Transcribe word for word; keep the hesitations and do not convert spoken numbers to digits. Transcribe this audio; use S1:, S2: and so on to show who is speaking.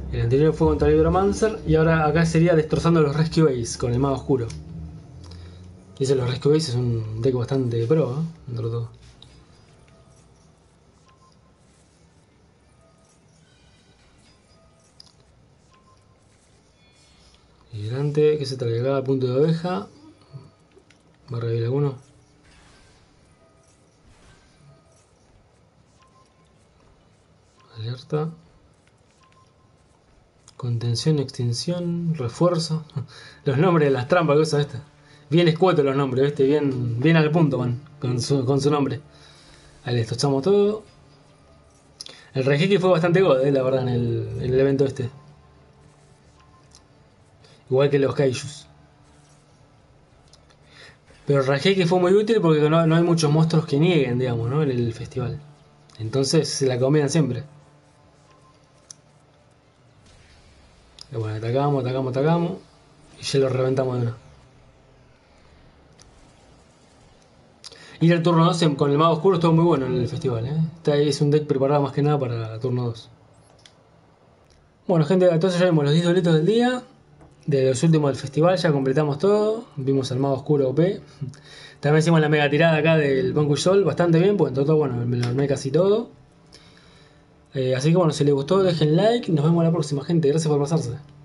S1: El anterior fue contra el Hydromancer y ahora acá sería destrozando los Rescue Base con el Mago Oscuro. Y ese los Rescue Base es un deck bastante pro, ¿eh? Entre todo. Hidrante, que se trae acá, punto de oveja. Va a revivir alguno. Alerta. Contención, extinción, refuerzo. Los nombres de las trampas, cosas estas. Bien escuetos los nombres, ¿viste? Bien, bien al punto, man. Con su, con su nombre. Ahí les tochamos todo. El Reiki fue bastante god, eh, la verdad, en el, en el evento este. Igual que los Kaijus. Pero el Reiki fue muy útil porque no, no hay muchos monstruos que nieguen, digamos, ¿no? En el festival. Entonces se la combinan siempre. Y bueno, atacamos, atacamos, atacamos. Y ya lo reventamos de una. Ir al turno dos con el Mago Oscuro estuvo muy bueno en el festival, ¿eh? Este es un deck preparado más que nada para turno dos. Bueno, gente, entonces ya vimos los diez duelitos del día. De los últimos del festival ya completamos todo. Vimos al Mago Oscuro O P. También hicimos la mega tirada acá del Vanquish Sol bastante bien, pues en todo, bueno, me lo armé casi todo. Eh, así que bueno, si les gustó dejen like. Nos vemos la próxima, gente. Gracias por pasarse.